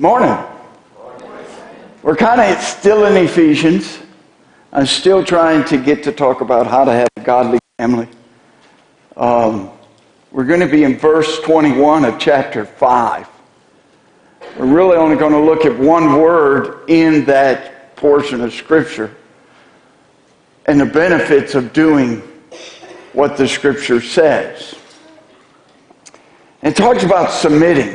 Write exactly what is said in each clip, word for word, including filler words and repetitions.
Morning. We're kind of still in Ephesians. I'm still trying to get to talk about how to have a godly family. Um, we're going to be in verse twenty-one of chapter five. We're really only going to look at one word in that portion of Scripture and the benefits of doing what the Scripture says. It talks about submitting.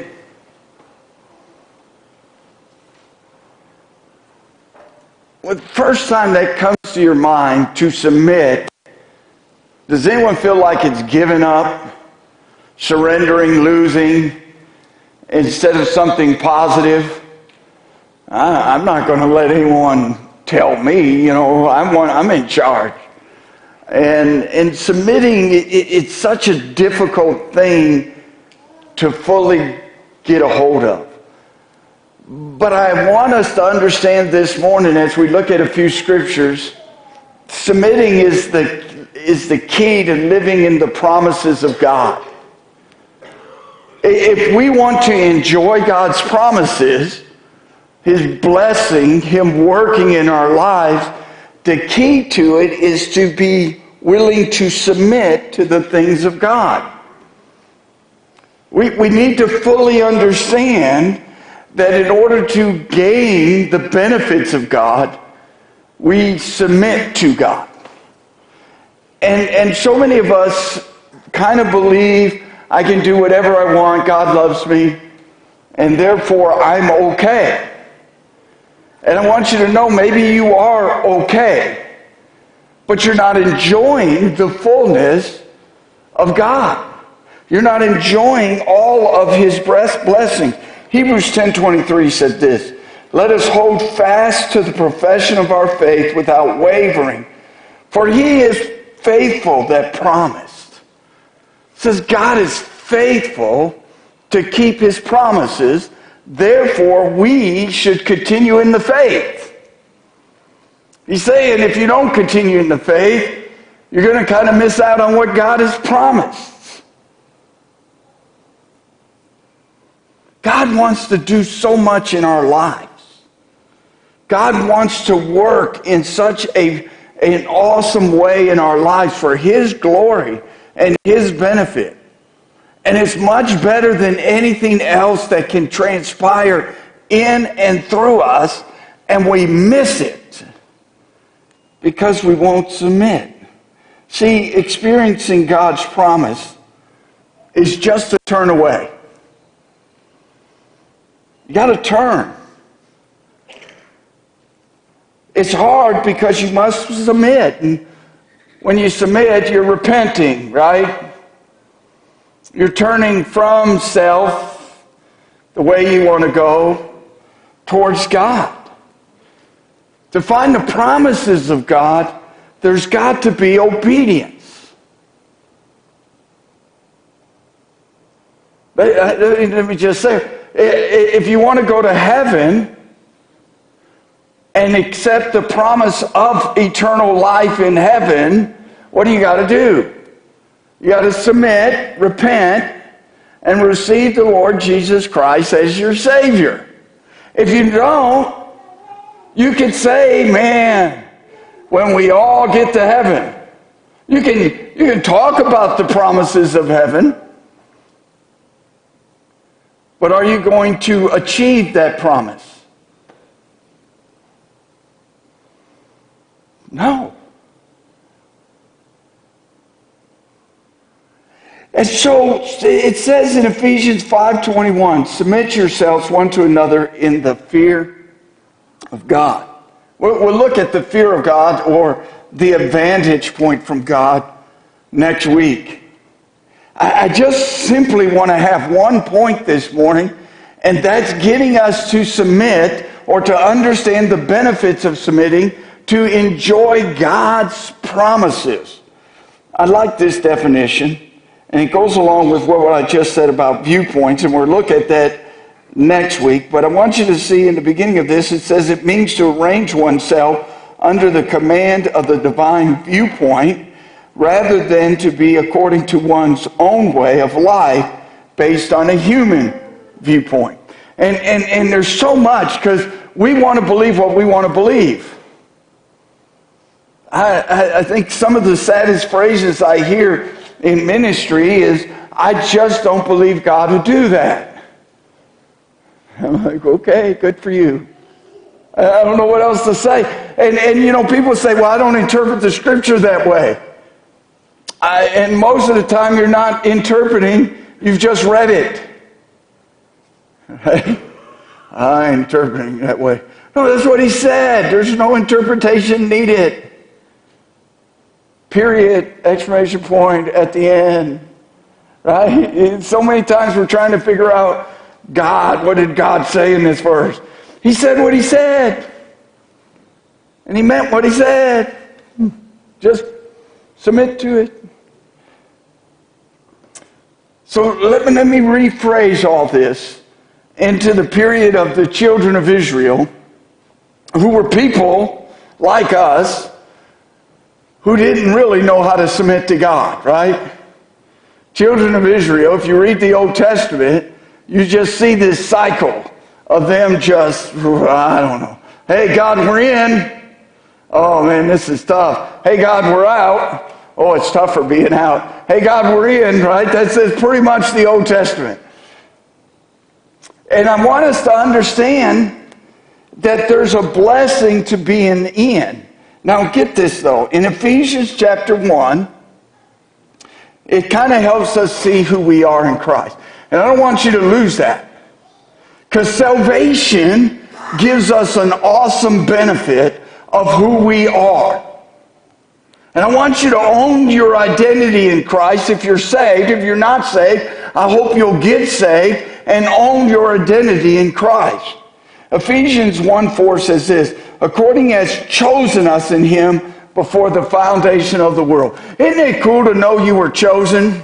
Well, the first time that comes to your mind, to submit, does anyone feel like it's giving up, surrendering, losing, instead of something positive? I, I'm not going to let anyone tell me, you know, I'm, one, I'm in charge. And, and submitting, it, it's such a difficult thing to fully get a hold of. But I want us to understand this morning as we look at a few scriptures, submitting is the, is the key to living in the promises of God. If we want to enjoy God's promises, His blessing, Him working in our lives, the key to it is to be willing to submit to the things of God. We, we need to fully understand that in order to gain the benefits of God, we submit to God. And, and so many of us kind of believe, I can do whatever I want, God loves me, and therefore I'm okay. And I want you to know, maybe you are okay, but you're not enjoying the fullness of God. You're not enjoying all of His blessings. Hebrews ten twenty-three said this, "Let us hold fast to the profession of our faith without wavering, for He is faithful that promised." It says God is faithful to keep His promises, therefore we should continue in the faith. He's saying if you don't continue in the faith, you're going to kind of miss out on what God has promised. God wants to do so much in our lives. God wants to work in such a, an awesome way in our lives for His glory and His benefit. And it's much better than anything else that can transpire in and through us, and we miss it because we won't submit. See, experiencing God's promise is just to turn away. You got to turn. It's hard because you must submit. And when you submit, you're repenting, right? You're turning from self, the way you want to go, towards God. To find the promises of God, there's got to be obedience. Let me just say, if you want to go to heaven and accept the promise of eternal life in heaven, what do you got to do? You got to submit, repent, and receive the Lord Jesus Christ as your Savior. If you don't, you could say, man, when we all get to heaven, you can, you can talk about the promises of heaven, but are you going to achieve that promise? No. And so it says in Ephesians five twenty-one, submit yourselves one to another in the fear of God. We'll, we'll look at the fear of God, or the advantage point from God, next week. I just simply want to have one point this morning, and that's getting us to submit, or to understand the benefits of submitting, to enjoy God's promises. I like this definition, and it goes along with what I just said about viewpoints, and we'll look at that next week. But I want you to see in the beginning of this, it says it means to arrange oneself under the command of the divine viewpoint, rather than to be according to one's own way of life based on a human viewpoint. And, and, and there's so much because we want to believe what we want to believe. I, I, I think some of the saddest phrases I hear in ministry is, I just don't believe God would do that. I'm like, okay, good for you. I don't know what else to say. And, and you know, people say, well, I don't interpret the scripture that way. I, and most of the time you're not interpreting, you've just read it. Right? I'm interpreting that way. No, that's what he said. There's no interpretation needed. Period, exclamation point at the end. Right? And so many times we're trying to figure out, God, what did God say in this verse? He said what he said. And he meant what he said. Just submit to it. So let me, let me rephrase all this into the period of the children of Israel, who were people like us, who didn't really know how to submit to God, right? Children of Israel, if you read the Old Testament, you just see this cycle of them just, I don't know. Hey, God, we're in. Oh, man, this is tough. Hey, God, we're out. Oh, it's tougher being out. Hey, God, we're in, right? That's, that's pretty much the Old Testament. And I want us to understand that there's a blessing to being in. Now, get this, though. In Ephesians chapter one, it kind of helps us see who we are in Christ. And I don't want you to lose that. Because salvation gives us an awesome benefit of who we are. And I want you to own your identity in Christ if you're saved. If you're not saved, I hope you'll get saved and own your identity in Christ. Ephesians one four says this, according as chosen us in him before the foundation of the world. Isn't it cool to know you were chosen?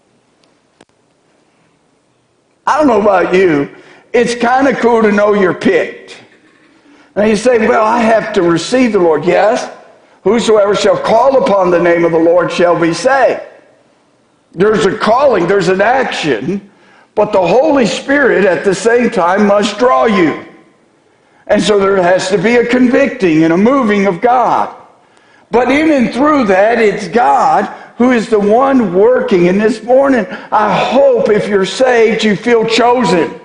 I don't know about you. It's kind of cool to know you're picked. Now you say, well, I have to receive the Lord. Yes. Whosoever shall call upon the name of the Lord shall be saved. There's a calling, there's an action, but the Holy Spirit at the same time must draw you. And so there has to be a convicting and a moving of God. But in and through that, it's God who is the one working. And this morning, I hope if you're saved, you feel chosen.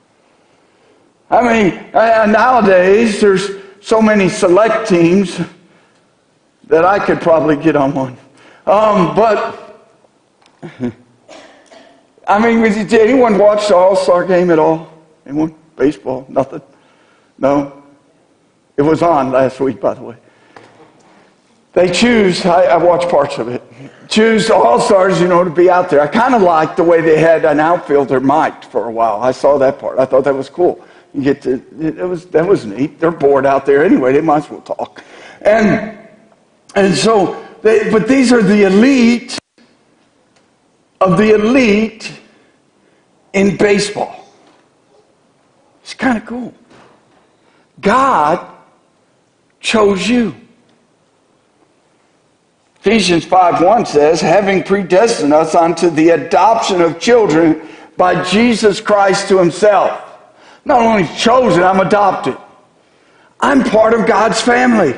I mean, nowadays, there's so many select teams that I could probably get on one. Um, but, I mean, did anyone watch the All-Star game at all? Anyone? Baseball? Nothing? No? It was on last week, by the way. They choose, I, I watched parts of it, choose the All-Stars, you know, to be out there. I kind of liked the way they had an outfielder mic'd for a while. I saw that part. I thought that was cool. You get to, it was, that was neat. They're bored out there anyway. They might as well talk. And And so, they, but these are the elite of the elite in baseball. It's kind of cool. God chose you. Ephesians five one says, having predestined us unto the adoption of children by Jesus Christ to himself. Not only chosen, I'm adopted. I'm part of God's family.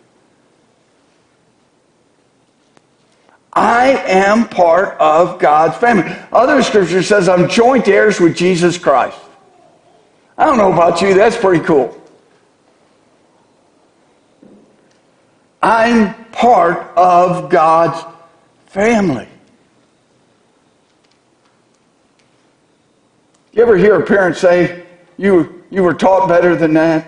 I am part of God's family. Other scripture says I'm joint heirs with Jesus Christ. I don't know about you, that's pretty cool. I'm part of God's family. You ever hear a parent say, you, you were taught better than that?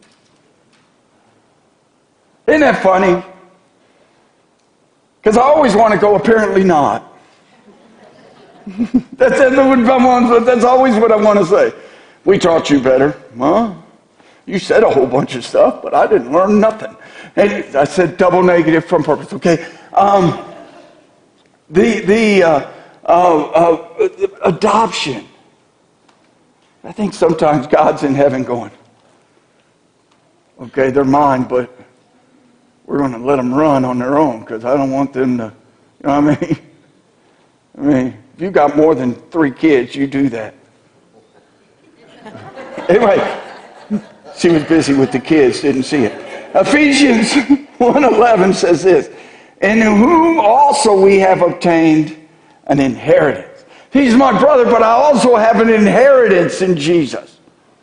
Isn't that funny? Because I always want to go, apparently not. that's, that's, that's always what I want to say. We taught you better. Well, you said a whole bunch of stuff, but I didn't learn nothing. And I said double negative from purpose, okay? Um, the the uh, uh, uh, adoption. I think sometimes God's in heaven going, okay, they're mine, but we're going to let them run on their own because I don't want them to, you know what I mean? I mean, if you got more than three kids, you do that. Anyway, she was busy with the kids, didn't see it. Ephesians one eleven says this, in whom also we have obtained an inheritance. He's my brother, but I also have an inheritance in Jesus.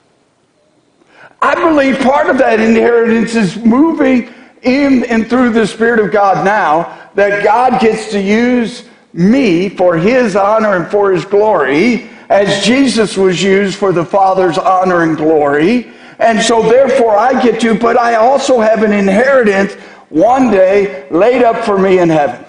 I believe part of that inheritance is moving in and through the Spirit of God now, that God gets to use me for His honor and for His glory, as Jesus was used for the Father's honor and glory. And so therefore I get to, but I also have an inheritance one day laid up for me in heaven.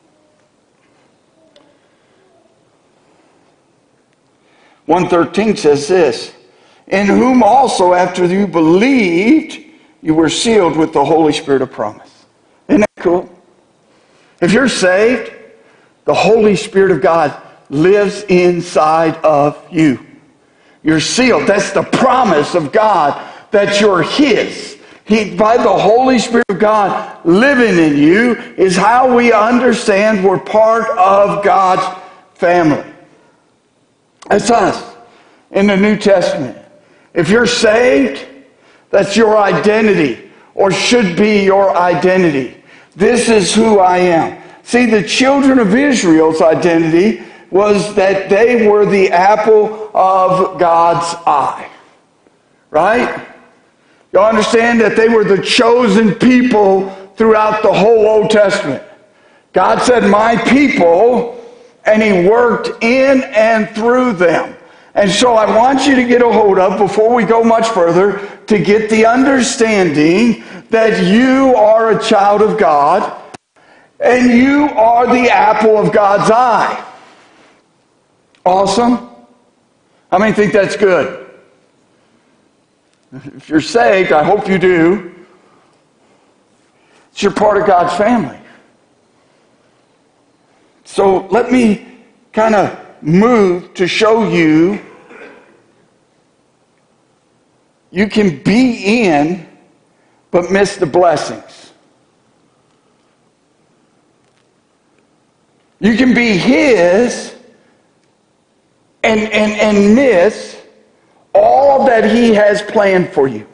one thirteen says this, in whom also after you believed, you were sealed with the Holy Spirit of promise. Isn't that cool? If you're saved, the Holy Spirit of God lives inside of you. You're sealed. That's the promise of God, that you're His. He, by the Holy Spirit of God living in you is how we understand we're part of God's family. That's us in the New Testament. If you're saved, that's your identity, or should be your identity. This is who I am. See, the children of Israel's identity was that they were the apple of God's eye. Right? You understand that they were the chosen people throughout the whole Old Testament. God said, my people, and He worked in and through them. And so I want you to get a hold of, before we go much further, to get the understanding that you are a child of God, and you are the apple of God's eye. Awesome? How many think that's good? If you're saved, I hope you do. You're part of God's family. So let me kind of move to show you you can be in but miss the blessings. You can be His and, and, and miss all that He has planned for you.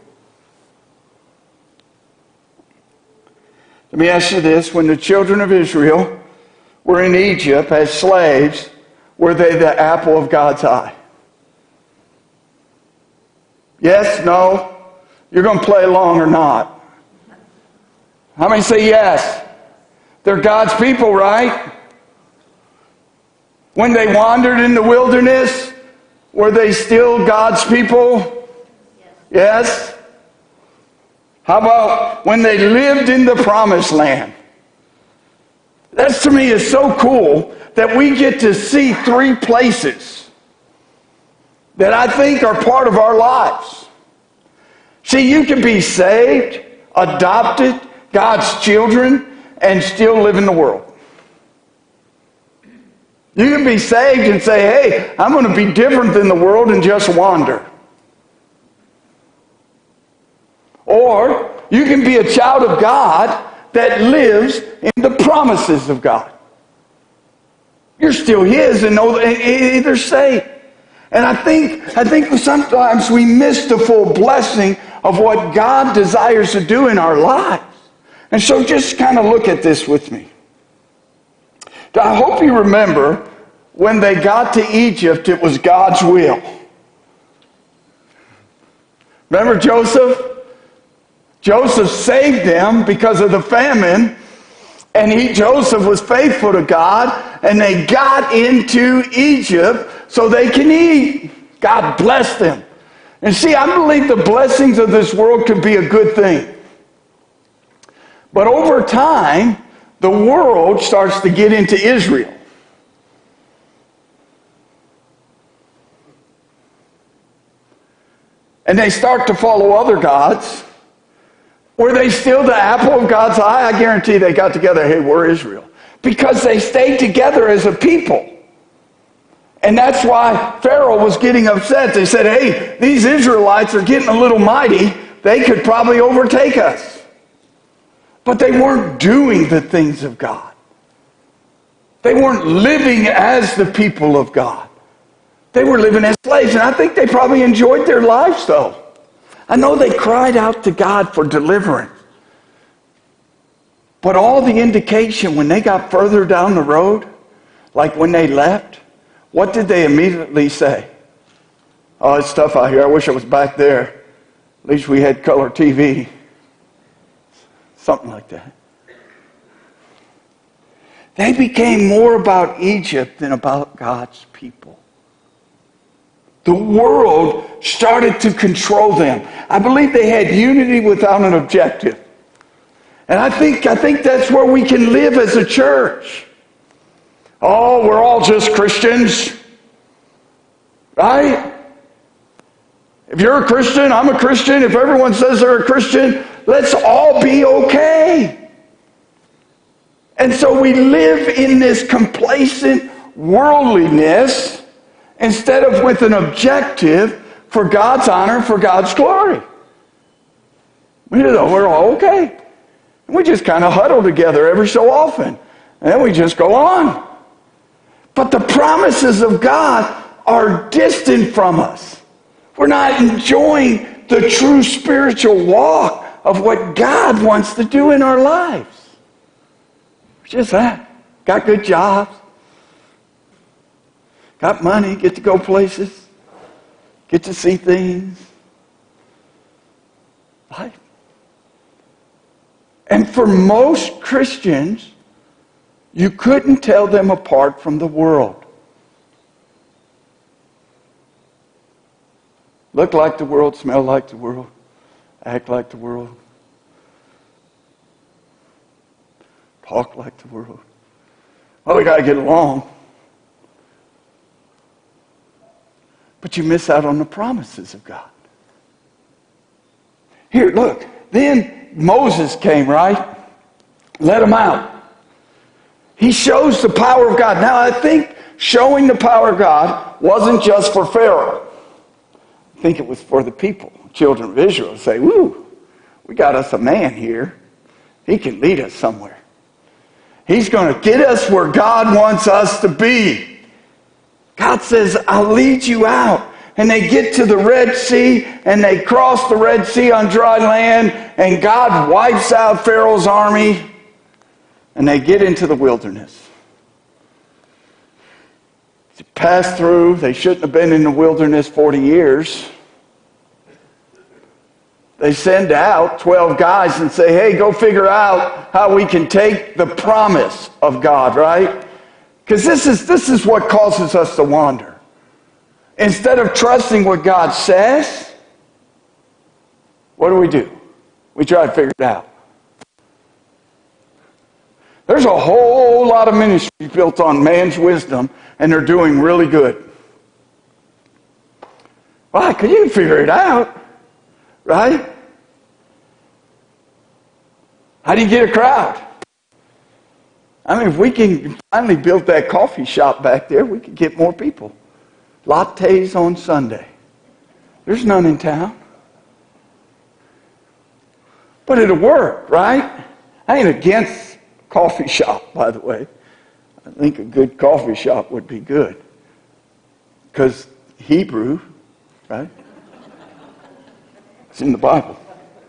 Let me ask you this. When the children of Israel were in Egypt as slaves, were they the apple of God's eye? Yes? No? You're going to play along or not? How many say yes? They're God's people, right? When they wandered in the wilderness, were they still God's people? Yes? How about when they lived in the promised land? That to me is so cool that we get to see three places that I think are part of our lives. See, you can be saved, adopted, God's children, and still live in the world. You can be saved and say, hey, I'm going to be different than the world and just wander. Or you can be a child of God that lives in the promises of God. You're still His and know either saved. And I think, I think sometimes we miss the full blessing of what God desires to do in our lives. And so just kind of look at this with me. I hope you remember when they got to Egypt, it was God's will. Remember Joseph? Joseph saved them because of the famine, and he, Joseph was faithful to God, and they got into Egypt so they can eat. God blessed them. And see, I believe the blessings of this world could be a good thing. But over time, the world starts to get into Israel. And they start to follow other gods. Were they still the apple of God's eye? I guarantee they got together, hey, we're Israel. Because they stayed together as a people. And that's why Pharaoh was getting upset. They said, hey, these Israelites are getting a little mighty. They could probably overtake us. But they weren't doing the things of God. They weren't living as the people of God. They were living as slaves, and I think they probably enjoyed their lives, though. I know they cried out to God for deliverance. But all the indication when they got further down the road, like when they left, what did they immediately say? Oh, it's tough out here. I wish I was back there. At least we had color T V. Something like that. They became more about Egypt than about God's people. The world started to control them. I believe they had unity without an objective. And I think, I think that's where we can live as a church. Oh, we're all just Christians. Right? If you're a Christian, I'm a Christian. If everyone says they're a Christian, let's all be okay. And so we live in this complacent worldliness instead of with an objective for God's honor, for God's glory. We know we're all okay. We just kind of huddle together every so often. And then we just go on. But the promises of God are distant from us. We're not enjoying the true spiritual walk of what God wants to do in our lives. It's just that. Got good jobs. Got money. Get to go places. Get to see things. Life. And for most Christians, you couldn't tell them apart from the world. Look like the world, smell like the world, act like the world, talk like the world. Well, we got to get along. But you miss out on the promises of God. Here, look. Then Moses came, right? Let him out. He shows the power of God. Now, I think showing the power of God wasn't just for Pharaoh. I think it was for the people, children of Israel, to say, woo, we got us a man here. He can lead us somewhere. He's going to get us where God wants us to be. God says, I'll lead you out. And they get to the Red Sea, and they cross the Red Sea on dry land, and God wipes out Pharaoh's army, and they get into the wilderness. They pass through. They shouldn't have been in the wilderness forty years. They send out twelve guys and say, hey, go figure out how we can take the promise of God, right? Because this is, this is what causes us to wander. Instead of trusting what God says, what do we do? We try to figure it out. There's a whole lot of ministry built on man's wisdom, and they're doing really good. Why? Because you can figure it out, right? How do you get a crowd? I mean, if we can finally build that coffee shop back there, we could get more people. Lattes on Sunday. There's none in town. But it'll work, right? I ain't against coffee shop, by the way. I think a good coffee shop would be good. Because Hebrew, right? It's in the Bible.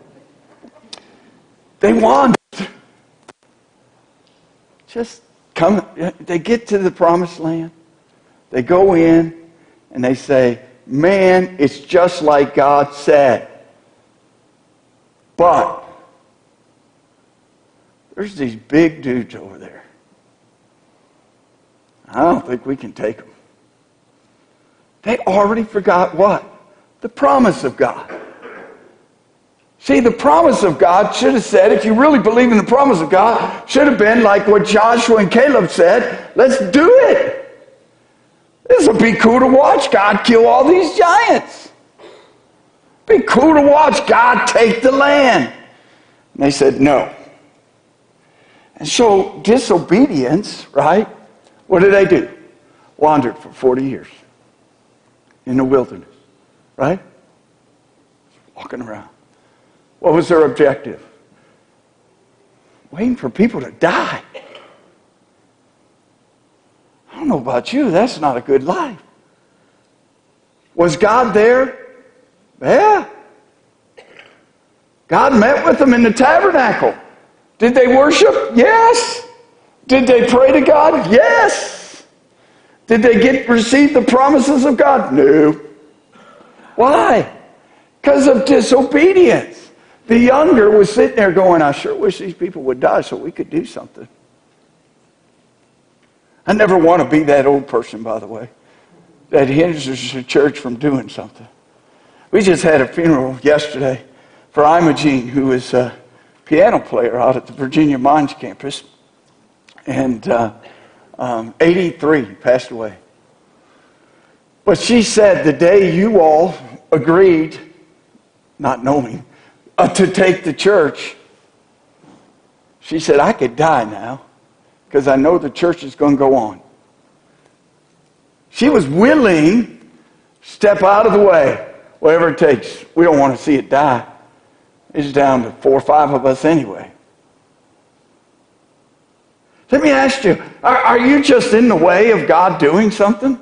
They wandered. Just come. They get to the promised land. They go in. And they say, man, it's just like God said. But there's these big dudes over there. I don't think we can take them. They already forgot what? The promise of God. See, the promise of God should have said, if you really believe in the promise of God, should have been like what Joshua and Caleb said, let's do it. This will be cool to watch God kill all these giants. Be cool to watch God take the land. And they said no. And so disobedience, right? What did they do? Wandered for forty years in the wilderness, right? Walking around. What was their objective? Waiting for people to die. I don't know about you, that's not a good life. Was God there? Yeah. God met with them in the tabernacle. Did they worship? Yes. Did they pray to God? Yes. Did they get receive the promises of God? No. Why? Because of disobedience. The younger was sitting there going, I sure wish these people would die so we could do something. I never want to be that old person, by the way, that hinders the church from doing something. We just had a funeral yesterday for Imogene, who is a piano player out at the Virginia Mines campus. And uh, um, eighty-three, passed away. But she said the day you all agreed, not knowing, uh, to take the church, she said, I could die now because I know the church is going to go on. She was willing to step out of the way, whatever it takes. We don't want to see it die. It's down to four or five of us anyway. Let me ask you, are, are you just in the way of God doing something?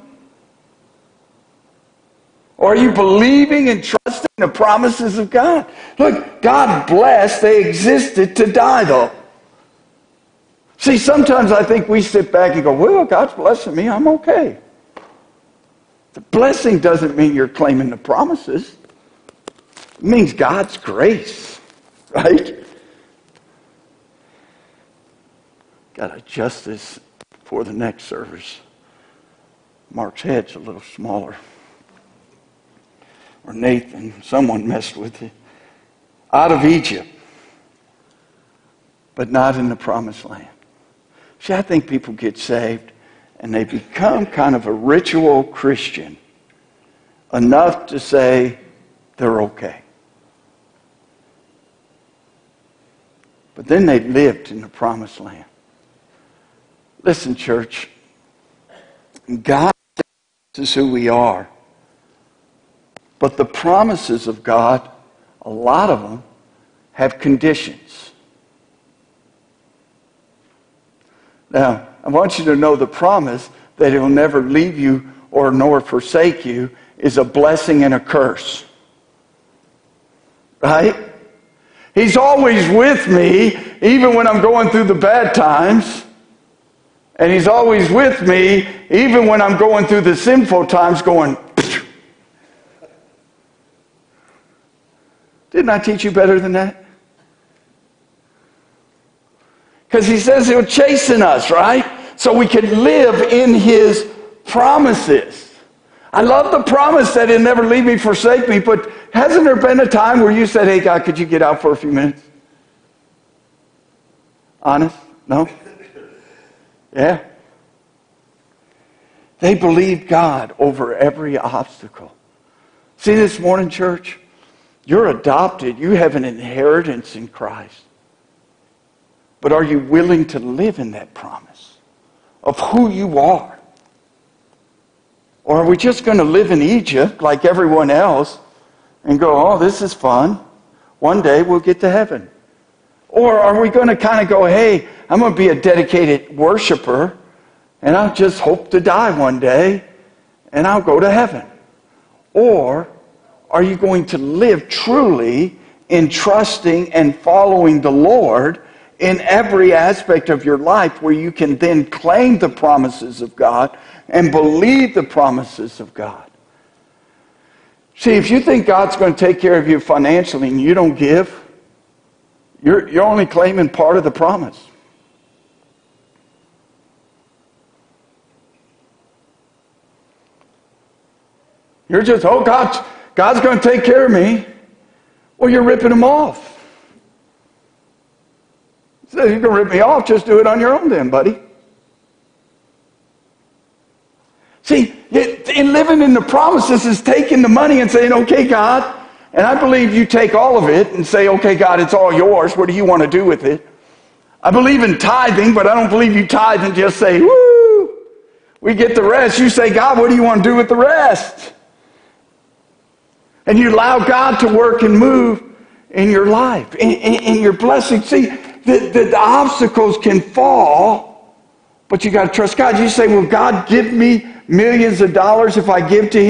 Or are you believing and trusting the promises of God? Look, God blessed, they existed to die though. See, sometimes I think we sit back and go, well, God's blessing me, I'm okay. The blessing doesn't mean you're claiming the promises. It means God's grace, right? Got to adjust this for the next service. Mark's head's a little smaller. Or Nathan, someone messed with it. Out of Egypt, but not in the promised land. See, I think people get saved and they become kind of a ritual Christian enough to say they're okay. But then they lived in the promised land. Listen, church, God is who we are. But the promises of God, a lot of them, have conditions. Now, I want you to know the promise that He will never leave you or nor forsake you is a blessing and a curse. Right? He's always with me, even when I'm going through the bad times. And He's always with me, even when I'm going through the sinful times, going, didn't I teach you better than that? Because He says He'll chasten us, right? So we can live in His promises. I love the promise that He'll never leave me, forsake me, but hasn't there been a time where you said, hey, God, could you get out for a few minutes? Honest? No? Yeah. They believed God over every obstacle. See this morning, church? You're adopted. You have an inheritance in Christ. But are you willing to live in that promise of who you are? Or are we just going to live in Egypt like everyone else and go, oh, this is fun. One day we'll get to heaven. Or are we going to kind of go, hey, I'm going to be a dedicated worshiper and I'll just hope to die one day and I'll go to heaven? Or are you going to live truly in trusting and following the Lord in every aspect of your life where you can then claim the promises of God and believe the promises of God? See, if you think God's going to take care of you financially and you don't give, you're, you're only claiming part of the promise. You're just, oh, God, God's going to take care of me. Well, you're ripping Him off. So you can rip me off, just do it on your own then, buddy. See, in living in the promises is taking the money and saying, okay, God, and I believe you take all of it and say, okay, God, it's all yours. What do you want to do with it? I believe in tithing, but I don't believe you tithe and just say, woo, we get the rest. You say, God, what do you want to do with the rest? And you allow God to work and move in your life, in, in, in your blessing. See, the, the, the obstacles can fall, but you got to trust God. You say, will God give me millions of dollars if I give to Him?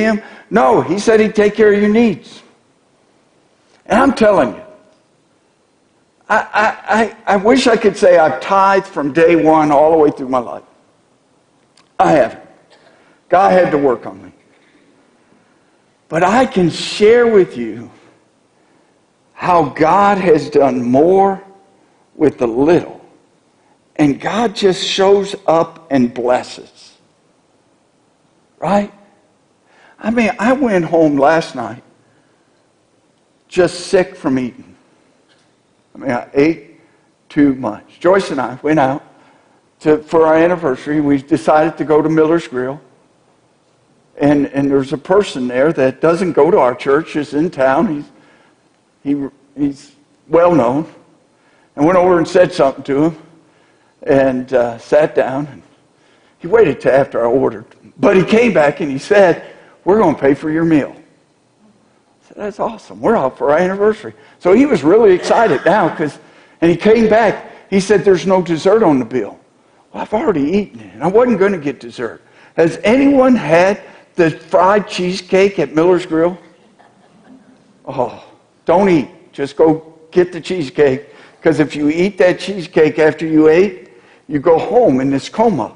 No, he said he'd take care of your needs. And I'm telling you, I, I, I, I wish I could say I've tithed from day one all the way through my life. I haven't. God had to work on me. But I can share with you how God has done more with the little. And God just shows up and blesses. Right? I mean, I went home last night just sick from eating. I mean, I ate too much. Joyce and I went out to, for our anniversary. We decided to go to Miller's Grill. And, and there's a person there that doesn't go to our church, is in town. He's, he, he's well known. I went over and said something to him and uh, sat down. And he waited till after I ordered. But he came back and he said, "We're going to pay for your meal." I said, "That's awesome. We're out for our anniversary." So he was really excited now, because, and he came back. He said, "There's no dessert on the bill." Well, I've already eaten it, and I wasn't going to get dessert. Has anyone had the fried cheesecake at Miller's Grill? Oh, don't eat. Just go get the cheesecake, because if you eat that cheesecake after you ate, you go home in this coma.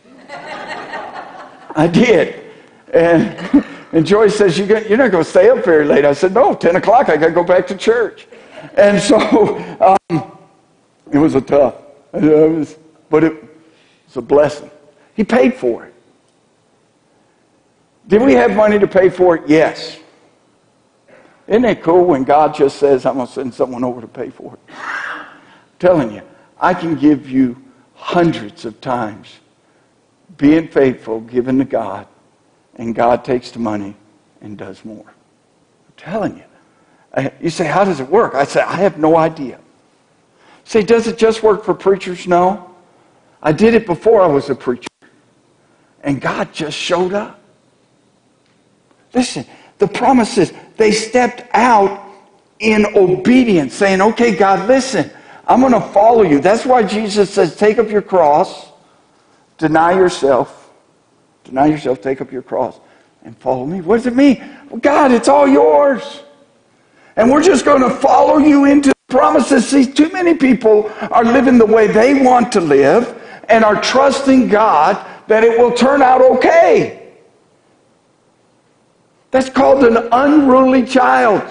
I did. And, and Joyce says, you got, you're not going to stay up very late. I said, no, ten o'clock, I got to go back to church. And so um, it was a tough, it was, but it was a blessing. He paid for it. Did we have money to pay for it? Yes. Isn't it cool when God just says, I'm going to send someone over to pay for it? I'm telling you, I can give you hundreds of times being faithful, giving to God, and God takes the money and does more. I'm telling you. I, you say, how does it work? I say, I have no idea. You say, does it just work for preachers? No. I did it before I was a preacher. And God just showed up. Listen, the promises, they stepped out in obedience, saying, okay, God, listen, I'm going to follow you. That's why Jesus says, take up your cross, deny yourself, deny yourself, take up your cross, and follow me. What does it mean? Well, God, it's all yours. And we're just going to follow you into the promises. See, too many people are living the way they want to live and are trusting God that it will turn out okay. That's called an unruly child.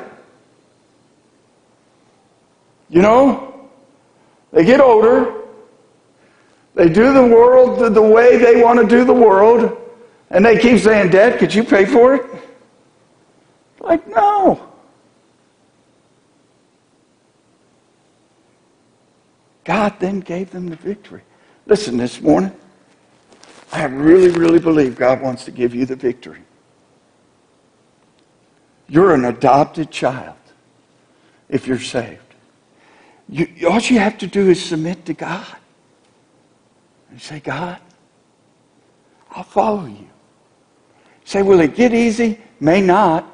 You know, they get older. They do the world the way they want to do the world. And they keep saying, Dad, could you pay for it? Like, no. God then gave them the victory. Listen, this morning, I really, really believe God wants to give you the victory. You're an adopted child if you're saved. You, all you have to do is submit to God. And say, God, I'll follow you. Say, will it get easy? May not.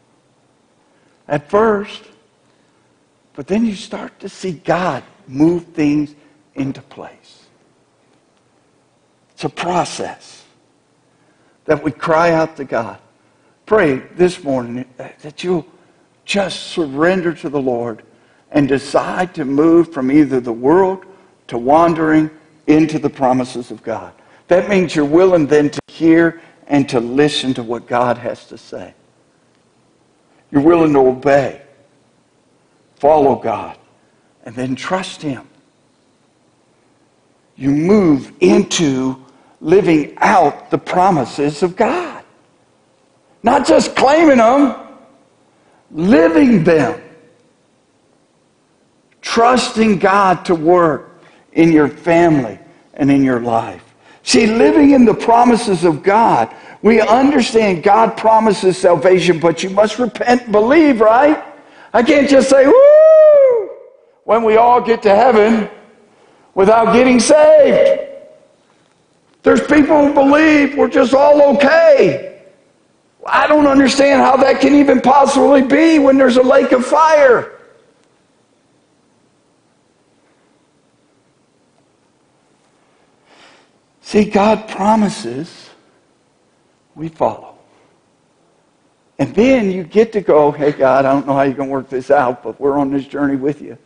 At first. But then you start to see God move things into place. It's a process that we cry out to God. Pray this morning that you'll just surrender to the Lord and decide to move from either the world to wandering into the promises of God. That means you're willing then to hear and to listen to what God has to say. You're willing to obey, follow God, and then trust Him. You move into living out the promises of God. Not just claiming them, living them. Trusting God to work in your family and in your life. See, living in the promises of God, we understand God promises salvation, but you must repent and believe, right? I can't just say, woo, when we all get to heaven without getting saved. There's people who believe we're just all okay. I don't understand how that can even possibly be when there's a lake of fire. See, God promises, we follow. And then you get to go, hey, God, I don't know how you're going to work this out, but we're on this journey with you.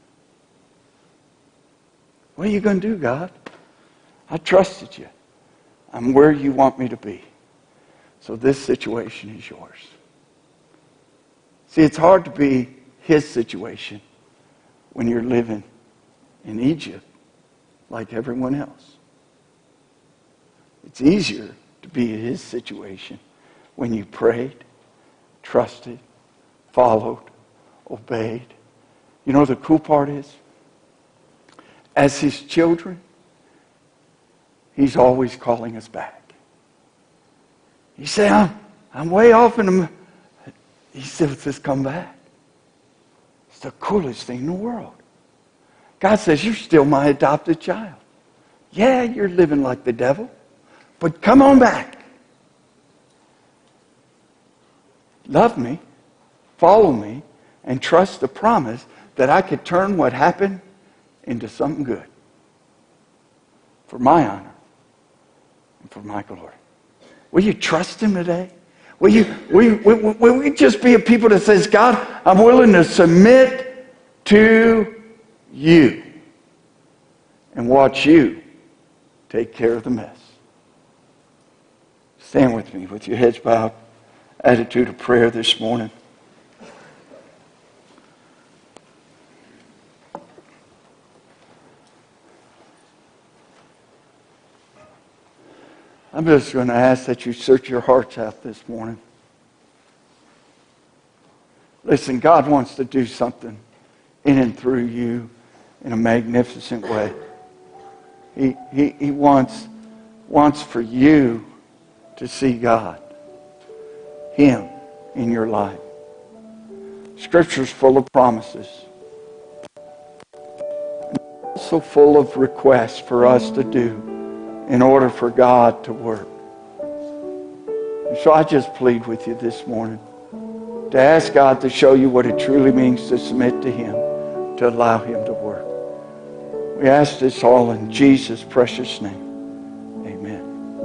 What are you going to do, God? I trusted you. I'm where you want me to be. So this situation is yours. See, it's hard to be his situation when you're living in Egypt like everyone else. It's easier to be in his situation when you prayed, trusted, followed, obeyed. You know the cool part is? As his children, he's always calling us back. You say, I'm, I'm way off in the... He still says, come back. It's the coolest thing in the world. God says, you're still my adopted child. Yeah, you're living like the devil, but come on back. Love me, follow me, and trust the promise that I could turn what happened into something good for my honor and for my glory. Will you trust him today? Will you, will, will, will we just be a people that says, God, I'm willing to submit to you and watch you take care of the mess. Stand with me with your heads bowed. Attitude of prayer this morning. I'm just going to ask that you search your hearts out this morning. Listen, God wants to do something in and through you in a magnificent way. He, he, he wants, wants for you to see God, him in your life. Scripture's full of promises. Also full of requests for us to do in order for God to work. And so I just plead with you this morning to ask God to show you what it truly means to submit to him, to allow him to work. We ask this all in Jesus' precious name. Amen.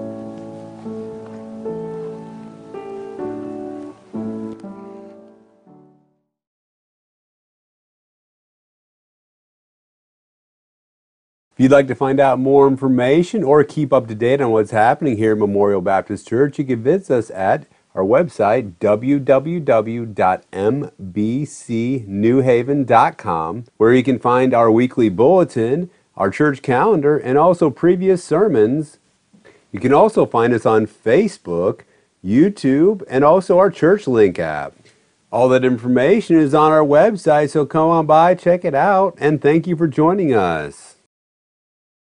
If you'd like to find out more information or keep up to date on what's happening here at Memorial Baptist Church, you can visit us at our website, w w w dot m b c new haven dot com, where you can find our weekly bulletin, our church calendar, and also previous sermons. You can also find us on Facebook, YouTube, and also our Church Link app. All that information is on our website, so come on by, check it out, and thank you for joining us.